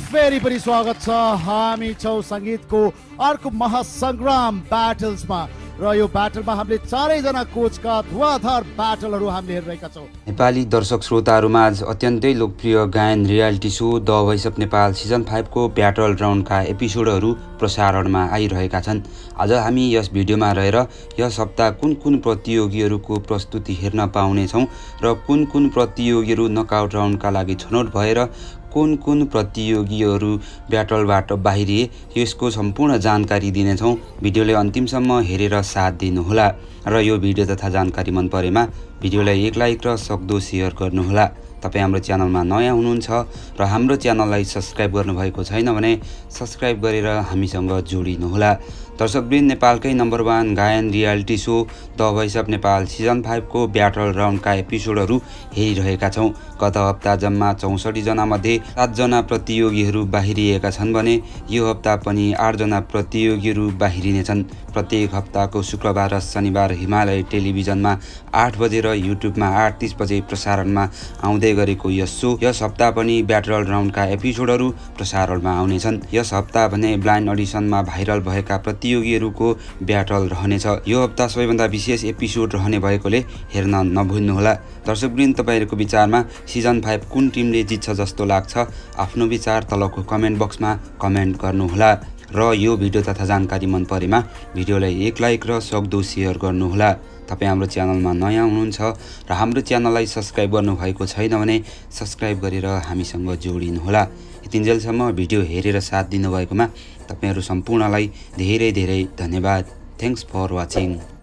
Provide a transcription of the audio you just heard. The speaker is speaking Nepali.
फेरि पनि स्वागत छ। हामी छौं संगीतको अर्को महासंग्राम ब्याटल्समा र यो ब्याटलमा हामीले चारैजना कोचका धुवाधार ब्याटलहरू हामीले हेरिरहेका छौं। नेपाली दर्शक श्रोताहरूमाझ अत्यन्तै लोकप्रिय गायन reality show the voice of Nepal season 5 को ब्याटल राउन्डका एपिसोडहरू प्रसारणमा आइरहेका छन्। आज हामी यस भिडियोमा रहेर यस हप्ता कुन कुन प्रतियोगीहरूको प्रस्तुति हेर्न पाउनेछौँ र कुन कुन प्रतियोगीहरू नकआउट राउन्डका लागि छनौट भएर कुन कुन प्रतियोगीहरू ब्याटलबाट बाहिरिए यसको सम्पूर्ण जानकारी दिनेछौँ। भिडियोले अन्तिमसम्म हेरेर साथ दिनुहोला र यो भिडियो तथा जानकारी मन परेमा भिडियोलाई एक लाइक र सक्दो शेयर गर्नुहोला। तपाईं हाम्रो च्यानलमा नयाँ हुनुहुन्छ र हाम्रो च्यानललाई सब्स्क्राइब गर्नुभएको छैन भने सब्स्क्राइब गरेर हामीसँग जोडिनुहोला। दर्शकवृन्द, नेपालकै नम्बर 1 गायन reality show the voice of Nepal season 5 को ब्याटल राउन्डका एपिसोडहरू हेरिरहेका छौँ। गत हप्ता जम्मा 64 जना मध्ये 7 जना प्रतियोगीहरू बाहिरिएका छन् भने यो हप्ता पनि 8 जना प्रतियोगीहरू बाहिरिनेछन्। प्रत्येक हप्ताको शुक्रबार र शनिबार हिमालय टेलिभिजनमा 8 बजे र युट्युबमा 8:30 बजे प्रसारणमा आउँदै गरेको यस सो यस हप्ता पनि ब्याटल राउन्डका एपिसोडहरू प्रसारणमा आउनेछन्। यस हप्ता भने ब्लाइन्ड अडिसनमा भाइरल भएका प्रतियोगीहरूको ब्याटल रहनेछ। यो हप्ता सबैभन्दा विशेष एपिसोड रहने भएकोले हेर्न नभुल्नुहोला। दर्शकवृन्द, तपाईहरूको विचारमा सिजन 5 कुन टिमले जित्छ जस्तो लाग्छ? आफ्नो विचार तलको कमेन्ट बक्समा कमेन्ट गर्नुहोला र यो भिडियो तथा जानकारी मन परेमा भिडियोलाई एक लाइक र सक्दो शेयर गर्नुहोला। तपाईं हाम्रो च्यानलमा नयाँ हुनुहुन्छ र हाम्रो च्यानललाई सब्स्क्राइब गर्नुभएको छैन भने सब्स्क्राइब गरेर हामीसँग जोडिनुहोला। यतिन्जेलसम्म भिडियो हेरेर साथ दिनुभएकोमा तपाईहरू सम्पूर्णलाई धेरै धेरै धन्यवाद। Thanks for watching.